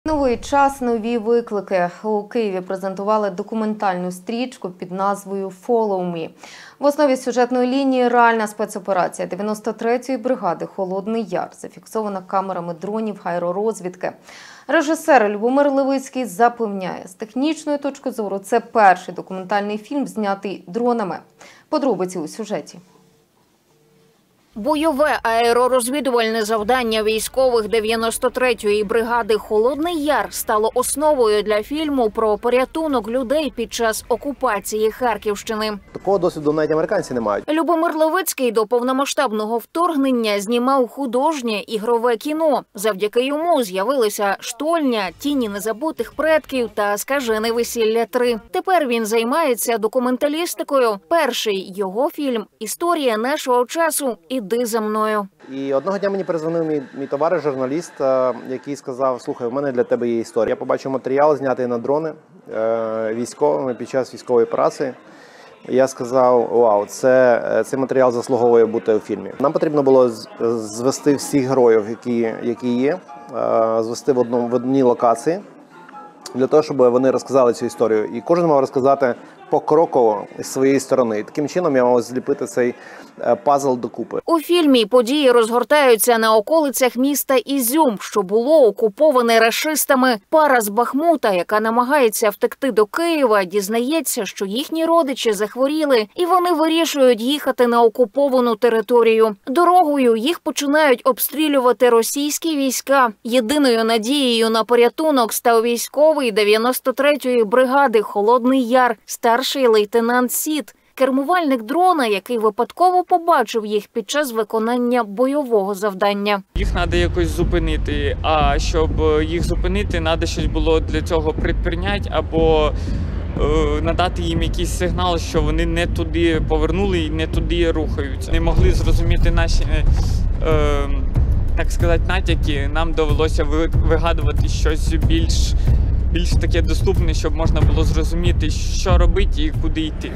Новий час, нові виклики. У Києві презентували документальну стрічку під назвою «Follow Me». В основі сюжетної лінії реальна спецоперація 93-ї бригади «Холодний Яр», зафіксована камерами дронів аеророзвідки. Режисер Любомир Левицький запевняє, з технічної точки зору це перший документальний фільм, знятий дронами. Подробиці у сюжеті. Бойове аеророзвідувальне завдання військових 93-ї бригади «Холодний Яр» стало основою для фільму про порятунок людей під час окупації Харківщини. Такого досвіду навіть американці не мають. Любомир Левицький до повномасштабного вторгнення знімав художнє ігрове кіно. Завдяки йому з'явилися «Штольня», «Тіні незабутих предків» та «Скажене весілля 3». Тепер він займається документалістикою. Перший його фільм «Історія нашого часу. Іди за мною». І одного дня мені перезвонив мій товариш, журналіст, який сказав: «Слухай, у мене для тебе є історія». Я побачив матеріал, знятий на дрони військовими під час військової операції. Я сказав: вау, цей матеріал заслуговує бути у фільмі. Нам потрібно було звести всіх героїв, які є, звести в одній локації, для того, щоб вони розказали цю історію. І кожен мав розказати покроково з своєї сторони. І таким чином я мав зліпити цей пазл докупи. У фільмі події розгортаються на околицях міста Ізюм, що було окуповане рашистами. Пара з Бахмута, яка намагається втекти до Києва, дізнається, що їхні родичі захворіли, і вони вирішують їхати на окуповану територію. Дорогою їх починають обстрілювати російські війська. Єдиною надією на порятунок став військовий 93-ї бригади «Холодний Яр», старший лейтенант Сід, кермувальник дрона, який випадково побачив їх під час виконання бойового завдання. Їх треба якось зупинити, а щоб їх зупинити, треба щось було для цього предприйняти або надати їм якийсь сигнал, що вони не туди повернули і не туди рухаються. Не могли зрозуміти наші, так сказати, натяки. Нам довелося вигадувати щось більш таке доступне, щоб можна було зрозуміти, що робити і куди йти.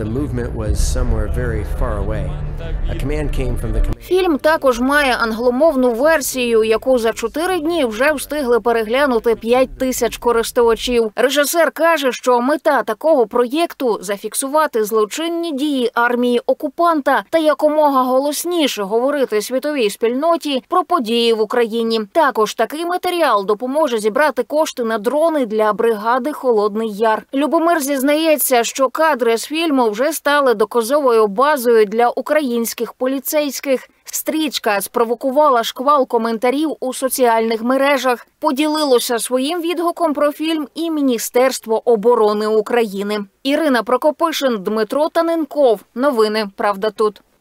Фільм також має англомовну версію, яку за 4 дні вже встигли переглянути 5 тисяч користувачів. Режисер каже, що мета такого проєкту – зафіксувати злочинні дії армії окупанта та якомога голосніше говорити світовій спільноті про події в Україні. Також такий матеріал допоможе зібрати кошти на дрони для бригади «Холодний Яр». Любомир зізнається, що кадри з фільму вже стали доказовою базою для українських поліцейських. Стрічка спровокувала шквал коментарів у соціальних мережах. Поділилося своїм відгуком про фільм і Міністерство оборони України. Ірина Прокопишин, Дмитро Таненков. Новини «Правда тут».